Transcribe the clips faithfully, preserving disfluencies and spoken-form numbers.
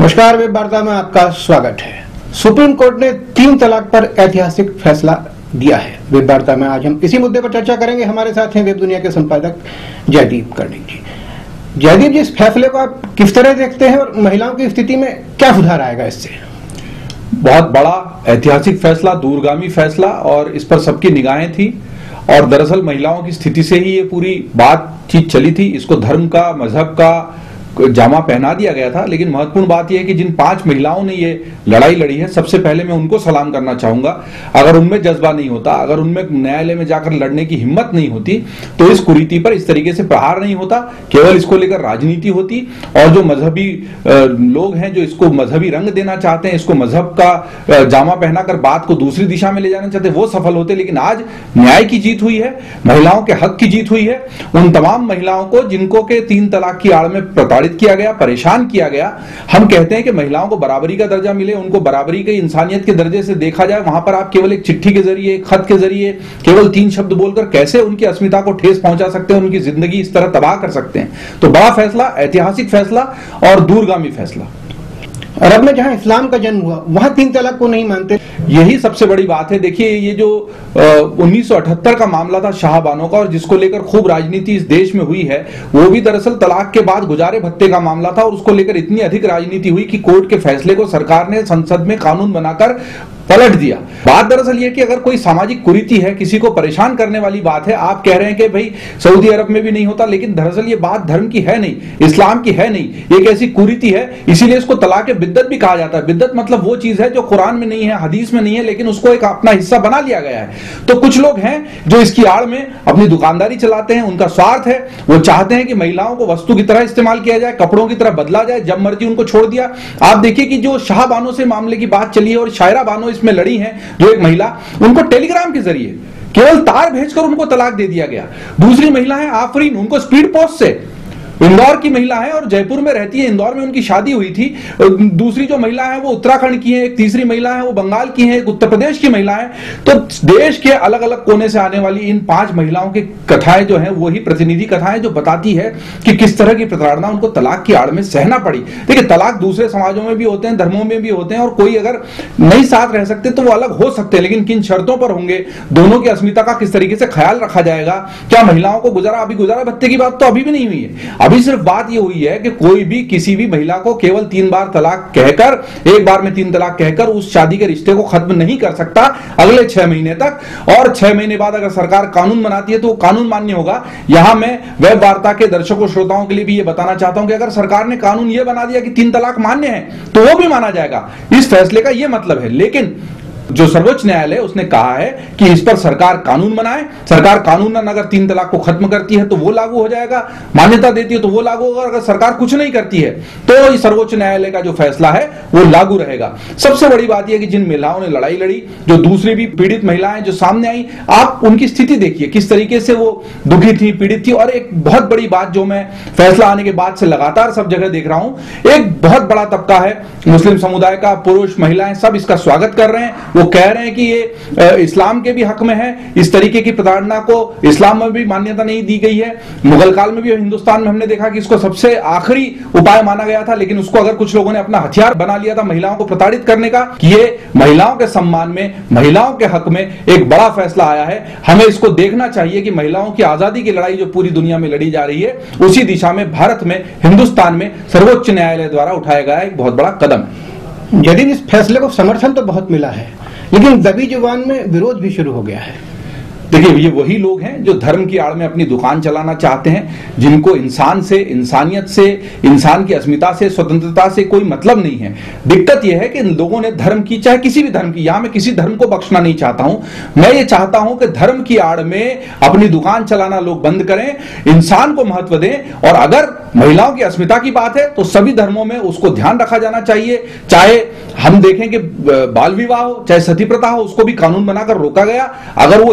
नमस्कार, वेब वार्ता में आपका स्वागत है। सुप्रीम कोर्ट ने तीन तलाक पर ऐतिहासिक फैसला दिया है। वेब वार्ता में आज हम इसी मुद्दे पर चर्चा करेंगे। हमारे साथ हैं वेब दुनिया के संपादक जयदीप कर्णिक जी। जयदीप जी, इस फैसले को आप किस तरह देखते हैं और महिलाओं की स्थिति में क्या सुधार आएगा इससे? बहुत बड़ा ऐतिहासिक फैसला, दूरगामी फैसला, और इस पर सबकी निगाहें थी। और दरअसल महिलाओं की स्थिति से ही ये पूरी बातचीत चली थी। इसको धर्म का, मजहब का जामा पहना दिया गया था। लेकिन महत्वपूर्ण बात यह है कि जिन पांच महिलाओं ने ये लड़ाई लड़ी है, सबसे पहले मैं उनको सलाम करना चाहूंगा। अगर उनमें जज्बा नहीं होता, अगर उनमें न्यायालय में जाकर लड़ने की हिम्मत नहीं होती, तो इस कुरीति पर इस तरीके से प्रहार नहीं होता। केवल इसको लेकर राजनीति होती और जो मजहबी लोग हैं, जो इसको मजहबी रंग देना चाहते हैं, इसको मजहब का जामा पहनाकर बात को दूसरी दिशा में ले जाना चाहते हैं, वो सफल होते। लेकिन आज न्याय की जीत हुई है, महिलाओं के हक की जीत हुई है। उन तमाम महिलाओं को जिनको के तीन तलाक की आड़ में प्रताड़ित किया गया, परेशान किया गया, हम कहते हैं कि महिलाओं को बराबरी का दर्जा मिले, उनको बराबरी के, इंसानियत के दर्जे से देखा जाए। वहां पर आप केवल एक चिट्ठी के जरिए, एक खत के जरिए, केवल तीन शब्द बोलकर कैसे उनकी अस्मिता को ठेस पहुंचा सकते हैं, उनकी जिंदगी इस तरह तबाह कर सकते हैं। तो बड़ा फैसला, ऐतिहासिक फैसला और दूरगामी फैसला। अरब में जहां इस्लाम का जन्म हुआ, वहां तीन तलाक को नहीं मानते। यही सबसे बड़ी बात है। देखिए, ये जो उन्नीस सौ अठहत्तर का मामला था शाहबानो का, और जिसको लेकर खूब राजनीति इस देश में हुई है, वो भी दरअसल तलाक के बाद गुजारे भत्ते का मामला था। और उसको लेकर इतनी अधिक राजनीति हुई कि कोर्ट के फैसले को सरकार ने संसद में कानून बनाकर पलट दिया। बात दरअसल ये कि अगर कोई सामाजिक कुरीति है, किसी को परेशान करने वाली बात है, आप कह रहे हैं कि भाई सऊदी अरब में भी नहीं होता, लेकिन दरअसल ये बात धर्म की है नहीं, इस्लाम की है नहीं, एक ऐसी कुरीति है। इसीलिए इसको तलाक बिद्दत भी कहा जाता है। बिद्दत मतलब वो चीज है जो कुरान में नहीं है, हदीस में नहीं है, लेकिन उसको एक अपना हिस्सा बना लिया गया है। तो कुछ लोग हैं जो इसकी आड़ में अपनी दुकानदारी चलाते हैं, उनका स्वार्थ है, वो चाहते हैं कि महिलाओं को वस्तु की तरह इस्तेमाल किया जाए, कपड़ों की तरह बदला जाए, जब मर्जी उनको छोड़ दिया। आप देखिए कि जो शाहबानो से मामले की बात चली है और शायरा बानो इसमें लड़ी है, जो एक महिला, उनको टेलीग्राम के जरिए केवल तार भेजकर उनको तलाक दे दिया गया। दूसरी महिला है आफरीन, उनको स्पीड पोस्ट से, इंदौर की महिला है और जयपुर में रहती है, इंदौर में उनकी शादी हुई थी। दूसरी जो महिला है वो उत्तराखंड की है, एक तीसरी महिला है वो बंगाल की है, एक उत्तर प्रदेश की महिला है। तो देश के अलग अलग कोने से आने वाली इन पांच महिलाओं की कथाएं जो है, वही प्रतिनिधि कथाएं जो बताती है कि किस तरह की प्रताड़ना उनको तलाक की आड़ में सहना पड़ी। देखिए, तलाक दूसरे समाजों में भी होते हैं, धर्मों में भी होते हैं, और कोई अगर नहीं साथ रह सकते तो वो अलग हो सकते हैं, लेकिन किन शर्तों पर होंगे, दोनों की अस्मिता का किस तरीके से ख्याल रखा जाएगा, क्या महिलाओं को गुजारा, अभी गुजारा भत्ते की बात तो अभी भी नहीं हुई है। अभी सिर्फ बात यह हुई है कि कोई भी किसी भी महिला को केवल तीन बार तलाक कहकर, एक बार में तीन तलाक कहकर उस शादी के रिश्ते को खत्म नहीं कर सकता अगले छह महीने तक। और छह महीने बाद अगर सरकार कानून बनाती है तो वो कानून मान्य होगा। यहां मैं वेब वार्ता के दर्शकों श्रोताओं के लिए भी ये बताना चाहता हूं कि अगर सरकार ने कानून ये बना दिया कि तीन तलाक मान्य है, तो वो भी माना जाएगा। इस फैसले का ये मतलब है। लेकिन जो सर्वोच्च न्यायालय उसने कहा है कि इस पर सरकार कानून बनाए। सरकार कानून अगर तीन तलाक को खत्म करती है तो वो लागू हो जाएगा, मान्यता देती है तो वो लागू होगा। अगर सरकार कुछ नहीं करती है तो सर्वोच्च न्यायालय का जो फैसला है वो लागू रहेगा। सबसे बड़ी बात यह कि जिन महिलाओं ने लड़ाई लड़ी, जो दूसरी भी पीड़ित महिलाएं जो सामने आई, आप उनकी स्थिति देखिए किस तरीके से वो दुखी थी, पीड़ित थी। और एक बहुत बड़ी बात जो मैं फैसला आने के बाद से लगातार सब जगह देख रहा हूं, एक बहुत बड़ा तबका है मुस्लिम समुदाय का, पुरुष महिलाएं सब इसका स्वागत कर रहे हैं। वो कह रहे हैं कि ये इस्लाम के भी हक में है। इस तरीके की प्रताड़ना को इस्लाम में भी मान्यता नहीं दी गई है। मुगल काल में भी हिंदुस्तान में हमने देखा कि इसको सबसे आखिरी उपाय माना गया था, लेकिन उसको अगर कुछ लोगों ने अपना हथियार बना लिया था महिलाओं को प्रताड़ित करने का। कि ये महिलाओं के सम्मान में, महिलाओं के हक में एक बड़ा फैसला आया है। हमें इसको देखना चाहिए कि महिलाओं की आजादी की लड़ाई जो पूरी दुनिया में लड़ी जा रही है, उसी दिशा में भारत में, हिंदुस्तान में सर्वोच्च न्यायालय द्वारा उठाया गया एक बहुत बड़ा कदम है। यदि इस फैसले को समर्थन तो बहुत मिला है, लेकिन दबी जुबान में विरोध भी शुरू हो गया है। देखिए, ये वही लोग हैं जो धर्म की आड़ में अपनी दुकान चलाना चाहते हैं, जिनको इंसान से, इंसानियत से, इंसान की अस्मिता से, स्वतंत्रता से कोई मतलब नहीं है। दिक्कत यह है कि इन लोगों ने धर्म की, चाहे किसी भी धर्म की, यहां मैं किसी धर्म को बख्शना नहीं चाहता हूं। मैं ये चाहता हूं कि धर्म की आड़ में अपनी दुकान चलाना लोग बंद करें, इंसान को महत्व दें। और अगर महिलाओं की अस्मिता की बात है तो सभी धर्मों में उसको ध्यान रखा जाना चाहिए। चाहे हम देखें कि बाल विवाह हो, चाहे सती प्रथा हो, उसको भी कानून बनाकर रोका गया। अगर वो हिंदू समाज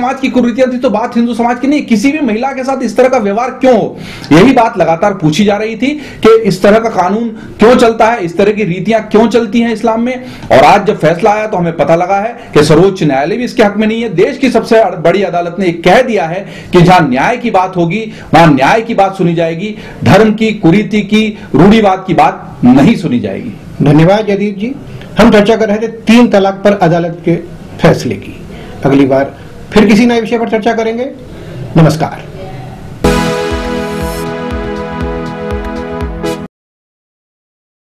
समाज की कुरीतियां थी तो बात हिंदू समाज की नहीं, किसी भी महिला के साथ इस तरह का व्यवहार क्यों हो, यही बात लगातार पूछी जा रही थी कि इस तरह का कानून क्यों चलता है, इस तरह की रीतियां क्यों चलती हैं इस्लाम में। और आज जब फैसला आया तो हमें पता लगा है कि सर्वोच्च न्यायालय भी इसके हक में नहीं है। देश की सबसे बड़ी अदालत ने कह दिया है कि जहां न्याय की बात होगी वहां न्याय की बात सुनी जाएगी, धर्म की, कुरीति की, रूढ़िवाद की बात नहीं सुनी जाएगी। धन्यवाद जयदीप जी। हम चर्चा कर रहे थे तीन तलाक पर अदालत के फैसले की। अगली बार फिर किसी नए विषय पर चर्चा करेंगे। नमस्कार।